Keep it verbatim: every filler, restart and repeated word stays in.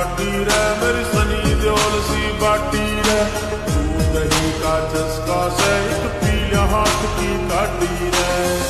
लाडी रे मेरी सनी देओल सी बाटी रे दूध दही का चस्का से एक पी लिया हाथ की काटी रे।